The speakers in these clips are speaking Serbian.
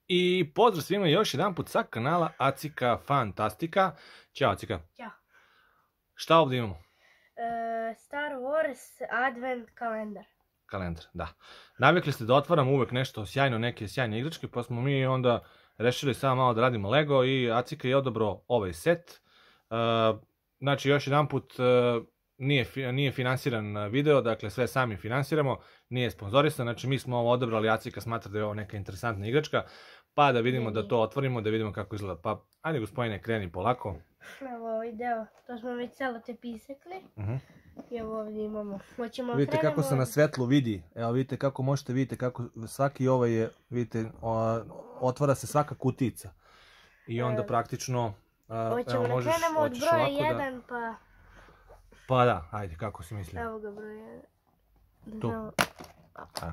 I pozdrav svima još jedan put sa kanala Acika Fantastika. Ćao Acika. Ćao. Šta ovdje imamo? Star Wars Advent kalendar. Kalendar, da. Navikli ste da otvaramo uvek nešto sjajno, neke sjajne igračke, pa smo mi onda rešili samo malo da radimo Lego i Acika je odabrao ovaj set. Znači još jedan put nije finansiran video, dakle sve sami finansiramo, nije sponzorisan, znači mi smo ovo odabrali, Acika smatra da je ovo neka interesantna igračka, pa da vidimo da to otvorimo, da vidimo kako izgleda. Pa ajde gospodine, kreni polako. Evo ovaj deo, to smo već celo te pisekli. I evo ovdje imamo. Vidite kako se na svetlu vidi, evo vidite kako možete vidjeti kako svaki ovaj je, vidite, otvara se svaka kutica. I onda praktično, evo možeš, krenemo od broja 1 pa... Pa da, ajde, kako si mislio? Evo ga broj 1. Tu. Evo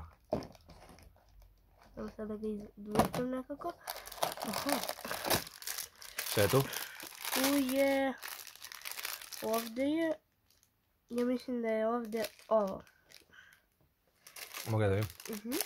sada ga izvučem nekako. Šta je tu? Tu je... Ovdje je... Ja mislim da je ovdje ovo. Mogu da vidim?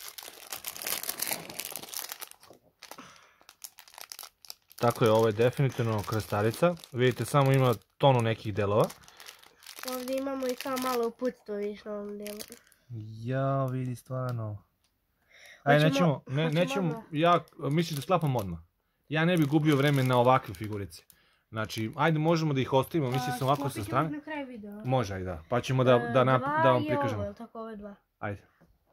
Tako je, ovo je definitivno krstarica. Vidite, samo ima tonu nekih delova. Ovdje imamo i kao malo uputstvo više na ovom delu. Ja, vidi stvarno. Ajde, nećemo, ja mislim da sklapam odmah. Ja ne bih gubio vreme na ovakve figurice. Znači, ajde možemo da ih ostavimo, mislim sam ovako sa strane. Na kraju videa. Može, ajde, da. Pa ćemo da vam prikažemo. Dva i ovo, tako ove dva. Ajde.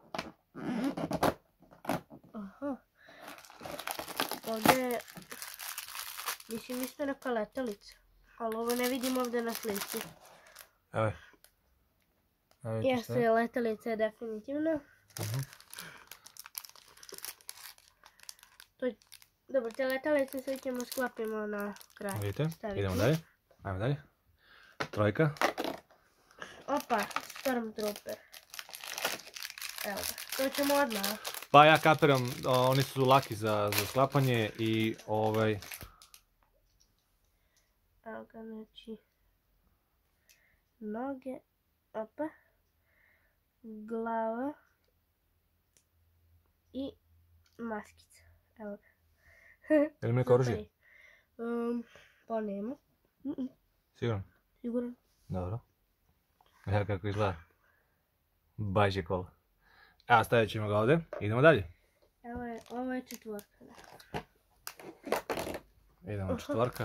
Ovdje je, mislim isto neka letelica, ali ovo ne vidim ovdje na slici. Evo je. Jeste, letelica je definitivno. Dobro, te letelice sve ćemo sklapimo na kraj. Vidite, idemo dalje. Ajmo dalje. Trojka. Opa, Stormtrooper. Evo ga, to ćemo odmah. Pa ja kapiram, oni su laki za sklapanje i ovaj... Evo ga, znači... Noge, opa. Glava. I maskica. Evo ga. Je li mi neko oružje? Pa nema. Sigurno? Sigurno. Dobro. Evo kako izgleda. Baš je cool. Evo, stavit ćemo ga ovdje. Idemo dalje. Evo, ovo je četvorka. Idemo četvorka.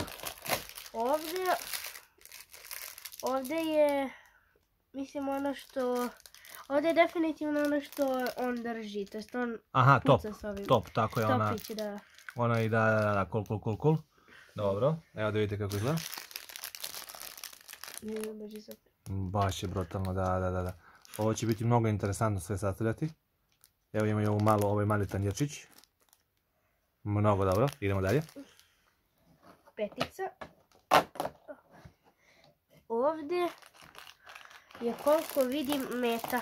Ovdje je, mislim ono što, ovdje je definitivno ono što on drži, to jest on puca s ovim. Top, tako je ona. Topić, da. Ona i da, cool. Dobro, evo da vidite kako izgleda. Baš je brutalno, da. Ovo će biti mnogo interesantno sve sastavljati. Evo ima i ovaj mali tanjirčić. Mnogo dobro, idemo dalje. Petica. Ovdje je koliko vidim meta.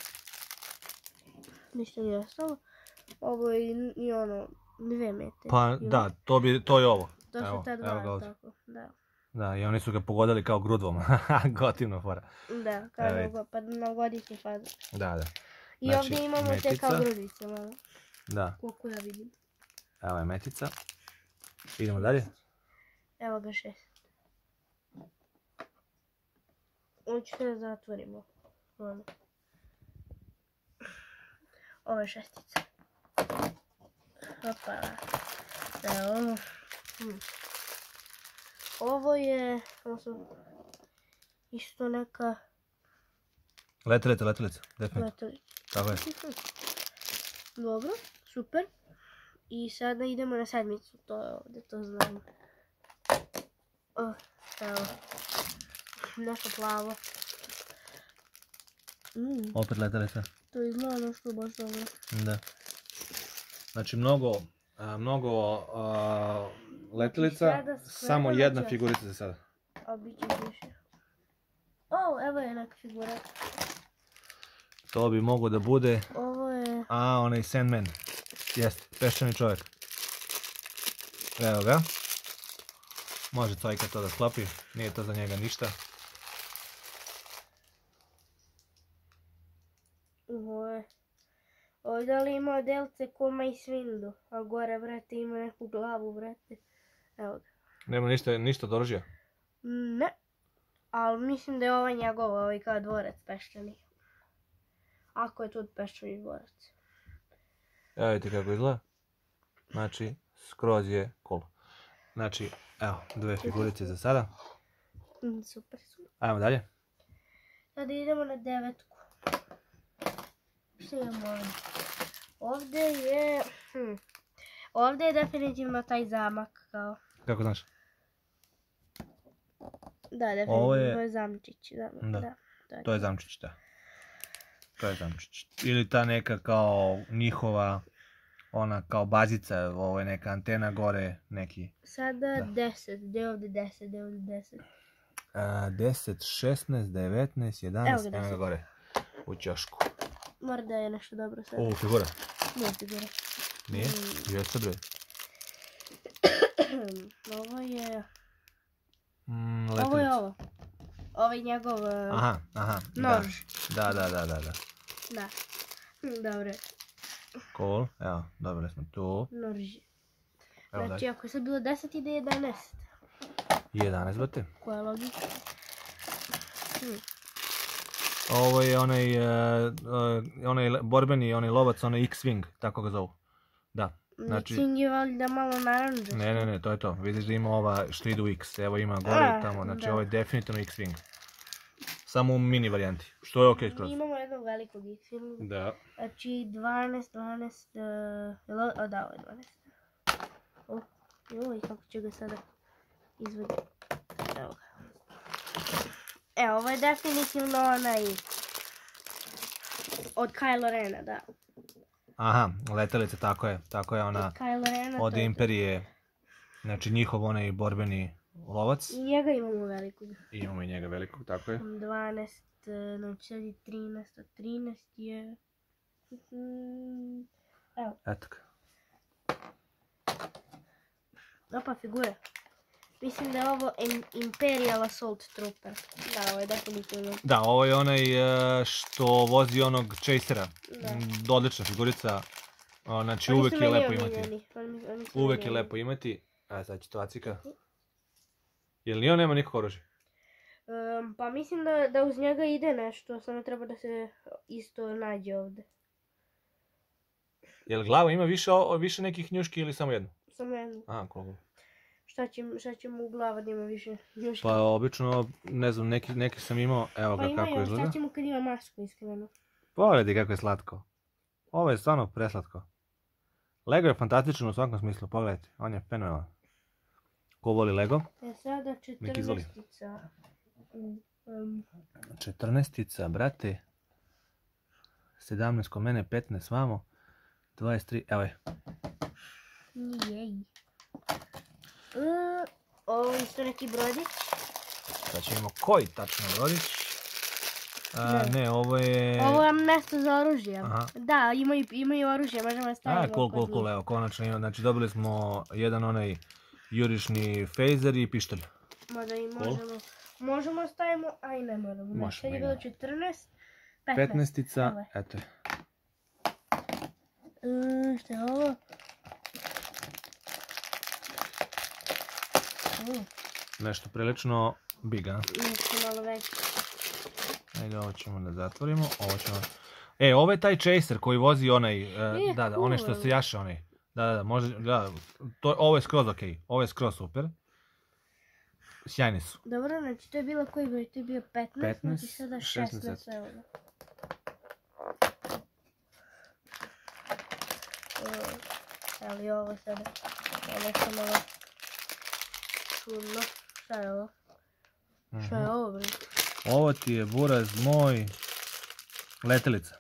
Ništa nije ostalo. Ovo je i ono, 2 mete. Pa da, to je ovo. To su ta dva, tako, da. Da, i oni su ga pogodili kao grudvom. Gotivno fora. Da, kao pa na godišnji faza. Da. I ovdje imamo te kao grudice malo. Da. Koliko ja vidim. Evo je metica. Idemo dalje. Evo ga 6. Ovo ću sve zatvorimo. Ovo je 6. Opa. Evo. Ovo je isto neka... Letelica, definitivno. Tako je. Dobro, super. I sada idemo na 7. To je ovdje, to znam. Evo. Nešto plavo. Opet letelica. To izgleda nešto baš dobro. Da. Znači mnogo letelica, samo jedna figurica za sada. A bit će više. Evo je neka figura. To bi moglo da bude... Ovo je... onaj Sandman. Jeste, peščani čovjek. Evo ga. Može Cajka to da sklopi, nije to za njega ništa. Ovdje dole imao delce ko Mace Windu, a gore, brate, ima neku glavu, brate. Evo ga. Nema ništa od oružja? Ne, ali mislim da je ovaj njegov, ovaj kao dvorac peščani. Ako je to peščani dvorac. Evo vidite kako izgleda. Znači, skroz je cool. Znači, evo, 2 figurice za sada. Super. Ajmo dalje. Sada idemo na 9. Što imamo ovdje? Ovdje je definitivno taj zamak kao. Kako znaš? Da, definitivno je zamčić. Da. To je zamčić, da. To je zamčić. Ili ta neka kao njihova, ona kao bazica, ovo je neka antena gore, neki. Sada 10, gdje je ovdje 10, 10, 16, 19, 11, evo ga gore, u ćošku. Mora da je nešto dobro sada. O, figura. Nije figura. Nije? Jeste bre. Ovo je... Letelica. Ovo je ovo. Ovo je njegov... Aha, nož. Da. Da. Dobro. Cool, evo, dobili smo tu. Nož. Znači, ako je sad bilo 10, ide 11. 11, brate. Koja je logika? Ovo je onaj borbeni, onaj lovac, onaj X-Wing, tako ga zovu. Da. X-Wing je valjda malo naranđa. Ne, to je to. Vidiš da ima ova što ide u X, evo ima gore i tamo, znači ovo je definitivno X-Wing. Samo u mini varijanti, što je okej skroz. Mi imamo jednog velikog X-Winga. Da. Znači 12, da, ovo je 12. Joj, kako će ga sada izvoditi. Evo ga. Evo, ovo je definitivno onaj od Kylo Rena, da. Aha, letelica, tako je ona od Imperije, znači njihov onaj borbeni lovac. I njega imamo velikog. Imamo i njega velikog, tako je. 12, znači sad je 13, a 13 je... Evo. Eto ga. Opa, figura. Mislim da je ovo Imperial Assault Trooper. Da, ovo je definitivno. Da, ovo je onaj što vozi onog Chasera. Odlična figurica. Znači uvek je lepo imati. Uvek je lepo imati. A sad će to Acika. Jel ni on nema nikog oružja? Pa mislim da uz njega ide nešto, samo treba da se isto nađe ovdje. Jel glava ima više nekih njuški ili samo jednu? Samo jednu. Aha, koliko? Šta će mu u glava da ima više njuški? Pa obično, ne znam, neki sam imao, evo ga kako izgleda. Šta će mu kad ima masku iskreno? Pogledaj kako je slatko. Ovo je stvarno preslatko. Lego je fantastičan u svakom smislu, pogledajte, on je fenomenalan. Ko voli Lego? Sada 14-ica. 14-ica, brate. 17 ko mene, 15 vamo. 23, evo je. Jej. Ovo je isto neki brodić. Sad ćemo imamo koji tačno brodić. Ne, ovo je... Ovo je mjesto za oružje. Da, imaju oružje, možemo staviti. Cool, evo, konačno imamo. Znači dobili smo jedan onaj jurišni fejzer i pištolj. Mada i možemo stavimo, aj ne moramo. Možemo. Sad je bilo 14, 15-ica, eto je. Što je ovo? Nešto prilično big, a? Nešto malo veće. Ajde, ovo ćemo da zatvorimo. Ovo je taj Chaser koji vozi onaj, onaj što se jaše onaj. Da, može, da, ovo je skroz okej, ovo je skroz super. Sjajni su. Dobro, znači to je bilo koji broj, to je bio 15, znači sada 16, evo da. Ali ovo sada, ovo sam malo čudno. Šta je ovo? Šta je ovo, bre? Ovo ti je buraz moj letelica.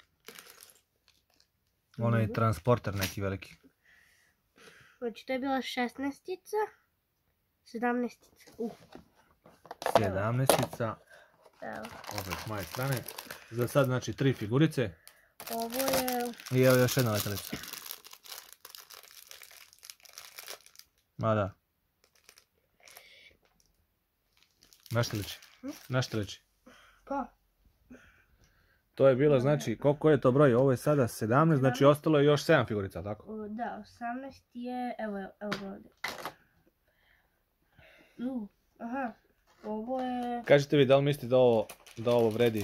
Ono je transporter neki veliki. Znači to je bila 16-ica, 17-ica. 17-ica. Opet s moje strane. Za sad znači 3 figurice. Ovo je... I evo još jedna letelica. Ma da. Na što liči? Pa? To je bilo, znači, koliko je to broj? Ovo je sada 17, znači ostalo je još 7 figurica, tako? Da, 18 je, evo ga ovdje. Aha, ovo je... Kažite vi, da li mislite da ovo vredi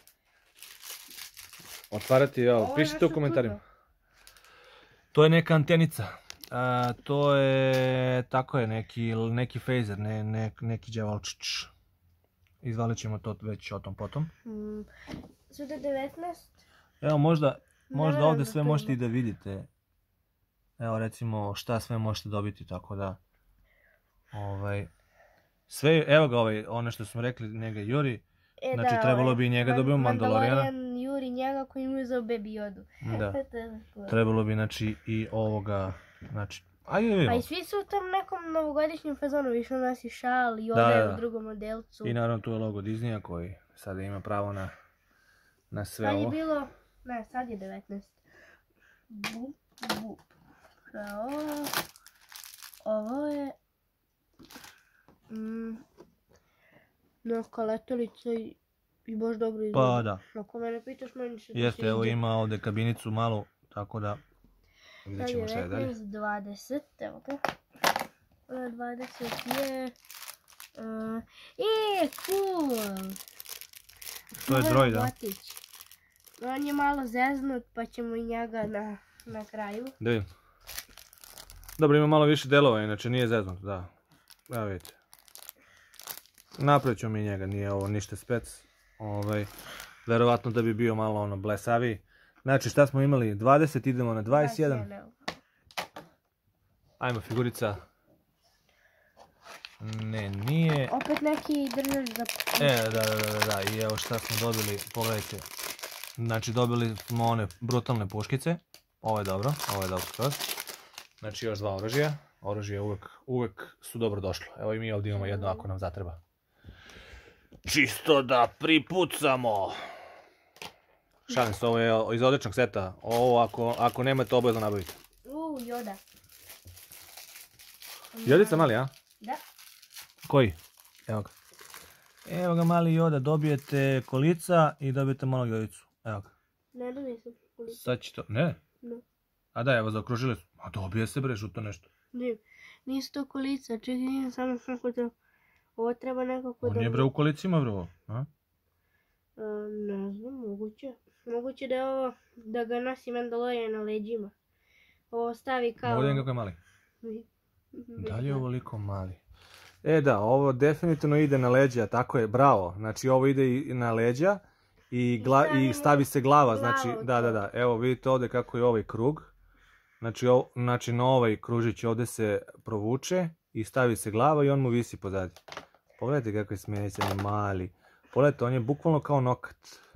otvarati? Evo, pišite u komentarima. To je neka antenica. To je, tako je, neki phaser, neki đavolčić. Izvalit ćemo to već o tom potom. Sve do 19? Evo, možda ovdje sve možete i da vidite. Evo, recimo, šta sve možete dobiti, tako da... Sve, evo ga ono što smo rekli, njega Juri. Znači, trebalo bi i njega dobiti Mandalorijana. Mandalorian Juri njega koji mu je za Baby Yodu. Da. Trebalo bi, znači, i ovoga, znači... Ajde vidimo. Pa i svi su u tom nekom novogodišnjem fazonu, više u nas i šal i ode u drugom modelcu. I naravno tu je logo Disneya koji sada ima pravo na sve ovo. Sad je bilo, ne, sad je 19. Bup, bup. Ovo je... Neka letelica i baš dobro izgleda. Pa da. Ako mene pitaš, meni se to Jeste, evo ima ovdje kabinicu malu, tako da vidjet ćemo šta je dalje. 20, evo ga. 20 je... cool! To je droid, da? On je malo zeznut, pa ćemo i njega na kraju. Da vidim. Dobro, ima malo više delova, inače nije zeznut, da. Evo vidite. Napravit ćemo mi njega, nije ovo ništa spec. Verovatno da bi bio malo blesaviji. Znači šta smo imali? 20, idemo na 21. Ajmo figurica. Ne, nije. Opet neki držaš za... Da, i evo šta smo dobili, pogledajte. Znači dobili smo one brutalne puškice. Ovo je dobro skroz. Znači još 2 oružja. Oružje uvek su dobro došlo. Evo i mi ovdje imamo jedno ako nam zatreba. Čisto da pripucamo. Šalim se, ovo je iz odličnog seta. Ovo ako nemate obavezno nabavite. Yoda. Jodica mali, a? Da. Koji? Evo ga. Evo ga mali Yoda, dobijete kolica i dobijete malog Jodicu. Evo ga. Ne dobije se kolica. Sad će to, ne? Ne. A da, evo zaokružili su. A dobije se bre, žuto nešto. Ne, nisu to kolica, čekaj, samo kako to... Ovo treba nekako da... On je bre u kolicima bre ovo, a? Ne znam, moguće. Moguće da je ovo, da ga nosi Mandalorian na leđima. Ovo stavi kao... Mogu da kako je mali. Da li je ovoliko mali? Da, ovo definitivno ide na leđa, tako je, bravo. Znači ovo ide i na leđa i stavi se glava, znači, da. Evo vidite ovdje kako je ovaj krug. Znači na ovaj kružić ovdje se provuče i stavi se glava i on mu visi pozadi. Pogledajte kako je smiješan mali. Pogledajte, on je bukvalno kao nokat.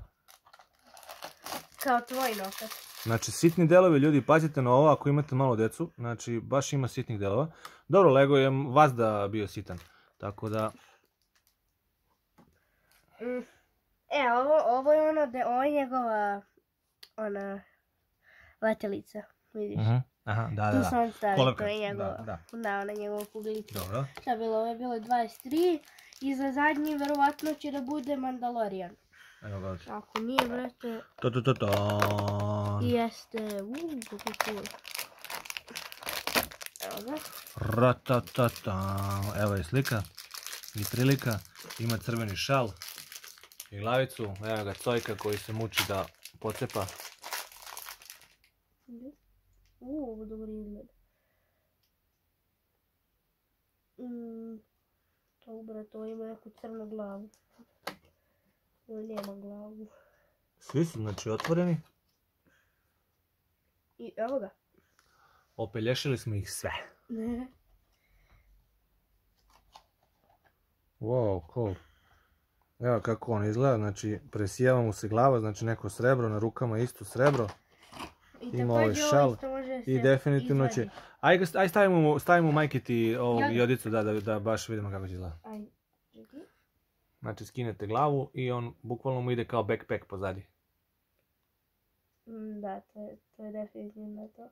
Kao tvoj nokat. Znači sitni delovi, ljudi, pazite na ovo ako imate malo decu. Znači baš ima sitnih delova. Dobro, Lego je vazda bio sitan. Tako da... Ovo je ovo je njegova letelica. Vidiš? Aha, da. Tu sam stavio, to je njegova. Da, ona njegova kuglica. Dobro. Šta je bilo? Ovo je bilo 23 i za zadnji verovatno će da bude Mandalorian. Evo ga. Ako nije, brate... To. Jeste, kako cool. Evo ga. Ratatata. Evo je slika i prilika. Ima crveni šal i glavicu. Evo ga Cojka koji se muči da pocepa. Ovo dobro izgleda. To ima neku crnu glavu. Ovo nema glavu. Svi su znači otvoreni. I evo ga. Opelješili smo ih sve. Ne. Wow, cool. Evo kako on izgleda, znači presijava mu se glava, znači neko srebro, na rukama isto srebro. Ima ovaj šal i definitivno će... Aj stavimo majkiti ovog Jodicu da baš vidimo kako će izgleda. Znači skinete glavu i on bukvalno mu ide kao backpack pozadi. Da, to je definitivno to.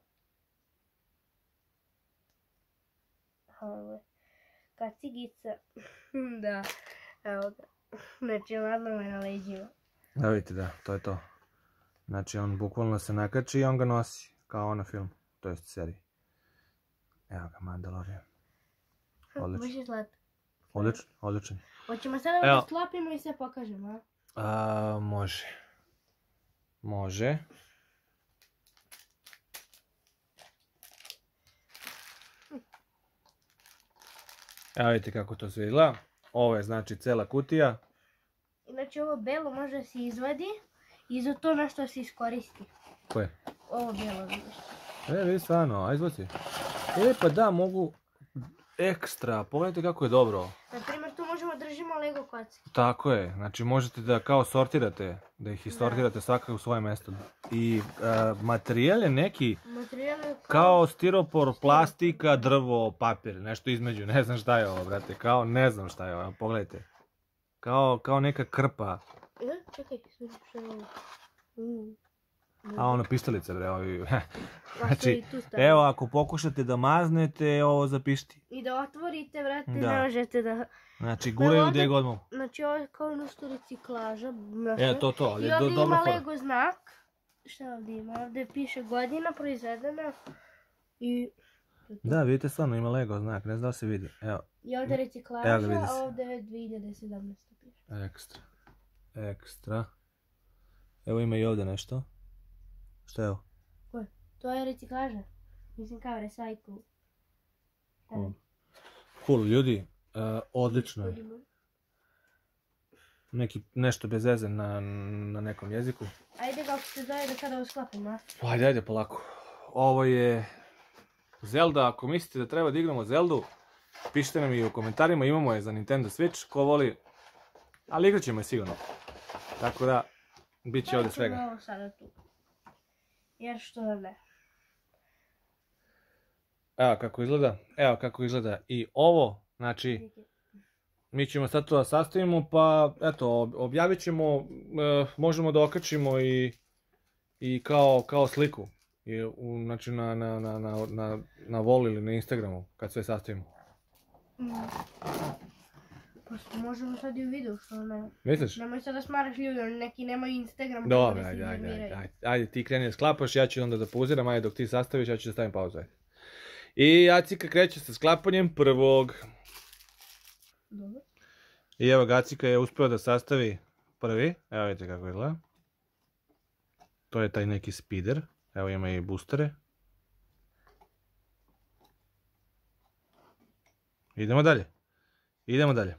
Ovo je kacigica. Da, evo ga. Znači, ladno me na leđima. Da vidite, da, to je to. Znači on bukvalno se nakači i on ga nosi, kao na film, to jest seriji. Evo ga, Mandalorian. Odličan. Baš izgleda. Odličan. Hoćemo sada da sklopimo i sve pokažemo, a? Može. Može. Evo vidite kako to sve izgleda. Ovo je znači cela kutija. Znači ovo belo može da se izvadi i za to na što se iskoristi. Koje? Ovo belo vidiš. Vidi stvarno, a izbaci. Pa da, mogu ekstra, pogledajte kako je dobro. Naprimjer tu možemo držimo Lego kocke. Tako je, znači možete da kao sortirate, da ih issortirate svakako u svoje mesto. I materijal je neki kao stiropor, plastika, drvo, papir, nešto između, ne znam šta je ovo, brate, kao ne znam šta je ovo, pogledajte. Kao neka krpa. Čekaj, što je ovo? A ono pištolice, bre, ovi. Znači, evo, ako pokušate da maznete, ovo zapišti. I da otvorite, brate, ne možete da... Znači, guraju gdje god mogu. Znači, ovo je kao nešto reciklaža. To, ali je dobro. I ovdje ima Lego znak. Šta ovdje ima? Ovdje piše godina proizvedena. I... Da, vidite, stvarno ima Lego znak, ne znam da se vidi. Evo. I ovdje reciklaža, a ovdje je 2017 piše. Ekstra. Evo ima i ovdje nešto. Šta je ovo? Koje? To je reciklaža. Mislim kao recycle. Cool, ljudi. Odlično je. Nešto bez veze na nekom jeziku. Ajde kako se zove da sada ovo sklapimo. Ajde, polako. Ovo je Zelda. Ako mislite da treba da igramo Zeldu, pišite nam i u komentarima. Imamo je za Nintendo Switch. Ko voli. Ali igrat ćemo je sigurno. Tako da, bit će ovdje svega. Ovo sada tu. Jer što da ne. Evo kako izgleda i ovo, znači, mi ćemo sad to da sastavimo, pa eto, objavit ćemo, možemo da okačimo i kao sliku, znači na Wall ili na Instagramu, kad sve sastavimo. Pa možemo sad i u videu, što ne. Misliš? Nemoj sad da smaraš ljudi, neki nemaju Instagram. Dobro, ajde, ti kreni da sklapaš, ja ću onda da pauziram, ajde dok ti sastaviš, ja ću da stavim pauzu, ajde. I Acika kreće sa sklapanjem prvog. Dobro. I evo ga, Acika je uspio da sastavi prvi, evo vidite kako izgleda. To je taj neki speeder, evo ima i boostere. Idemo dalje.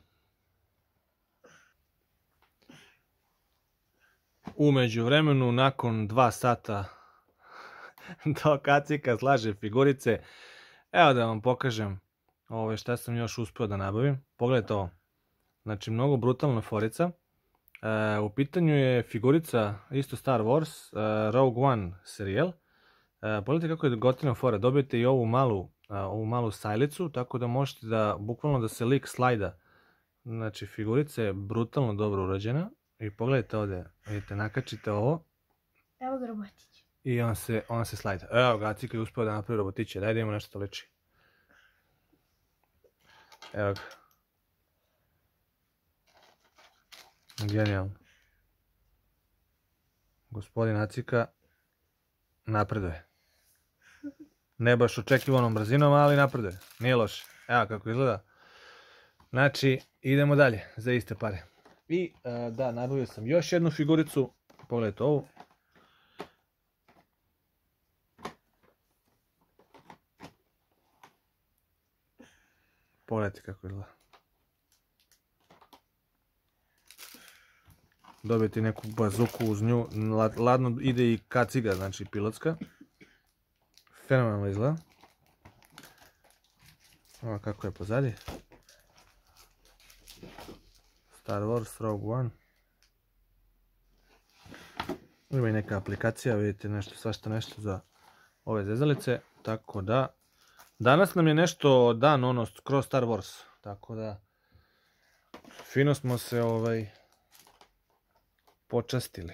U međuvremenu, nakon 2 sata dok Acika slaže figurice, evo da vam pokažem šta sam još uspio da nabavim. Pogledajte ovo. Znači, mnogo brutalna forica. U pitanju je figurica isto Star Wars, Rogue One serijal. Pogledajte kako je gotivna fora. Dobijete i ovu malu sajlicu, tako da možete da, bukvalno da se lik slajda. Znači, figurica je brutalno dobro urađena. I pogledajte ovdje, vidite, nakačite ovo. Evo ga robotić. I on se slajda. Evo ga, Acika je uspio da napravi robotiće. Daj da imamo nešto to liči. Evo ga. Genijalno. Gospodin Acika napreduje. Ne baš očekivanom brzinom, ali napreduje. Nije loše. Evo kako izgleda. Znači, idemo dalje za iste pare. I da, nabavio sam još jednu figuricu. Pogledajte ovu. Pogledajte kako izgleda. Dobijete neku bazuku uz nju. Ladno ide i kaciga, znači pilotska. Fenomenalno izgleda. Ovo kako je pozadnje. Star Wars Rogue One. Ima i neka aplikacija, vidite svašta nešto za ove zezalice. Tako da, danas nam je nešto dan kroz Star Wars. Tako da, fino smo se počastili.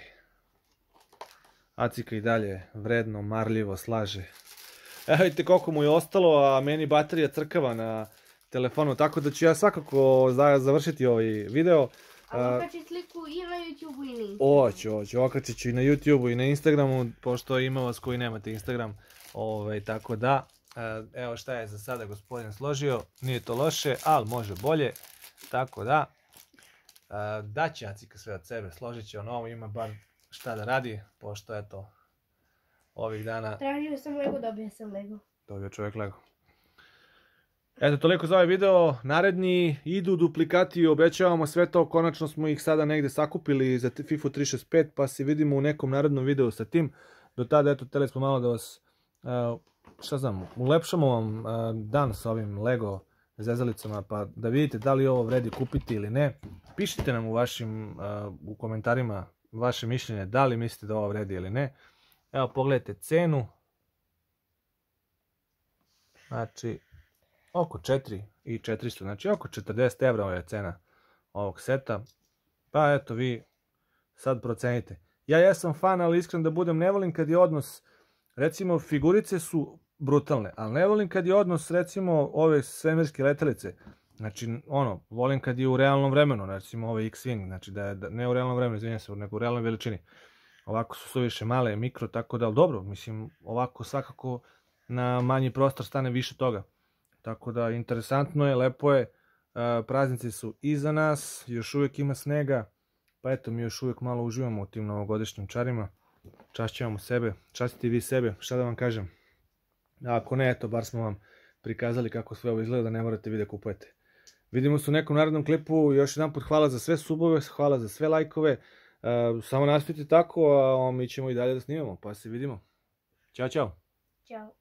Acika i dalje vredno, marljivo slaže. Evo vidite koliko mu je ostalo, a meni baterija crkava na telefonu, tako da ću ja svakako završiti ovaj video. A okačit sliku i na YouTube-u i na Instagramu. Hoću, okačit ću i na YouTube-u i na Instagramu, pošto ima vas koji nemate Instagram, tako da, evo šta je za sada gospodin složio, nije to loše, ali može bolje, tako da, daće Acika sve od sebe, složit će ono, ima bar šta da radi, pošto eto, ovih dana... Tražio sam Lego, dobio sam Lego. Dobio čovjek Lego. Eto, toliko za ovaj video, naredni idu duplikati, obećavamo sve to, konačno smo ih sada negde sakupili za FIFA 365, pa se vidimo u nekom narednom videu sa tim. Do tada, eto, hteli smo malo da vas, šta znam, ulepšamo vam dan sa ovim Lego zezalicama, pa da vidite da li ovo vredi kupiti ili ne. Pišite nam u komentarima vaše mišljenje, da li mislite da ovo vredi ili ne. Evo, pogledajte cenu. Znači, oko 4.400, znači oko 40 evra je cena ovog seta. Pa eto, vi sad procenite. Ja jesam fan, ali iskreno da budem, ne volim kad je odnos, recimo figurice su brutalne, ali ne volim kad je odnos, recimo, ove svemirske letelice. Znači, volim kad je u realnom vremenu, recimo ove X-Wing, znači da je, ne u realnom vremenu, izvinjam se, nego u realnoj veličini. Ovako su suviše male, mikro, tako da, dobro, mislim, ovako svakako na manji prostor stane više toga. Tako da, interesantno je, lepo je, praznici su iza nas, još uvijek ima snega, pa eto, mi još uvijek malo uživamo u tim novogodišnjim čarima. Čašćavamo sebe, častite i vi sebe, šta da vam kažem. A ako ne, eto, bar smo vam prikazali kako sve ovo izgleda, da ne morate vi da kupujete. Vidimo se u nekom narednom klipu, još jedan put hvala za sve subove, hvala za sve lajkove, samo nastavite tako, a mi ćemo i dalje da snimamo, pa se vidimo. Ćao, čao. Ćao.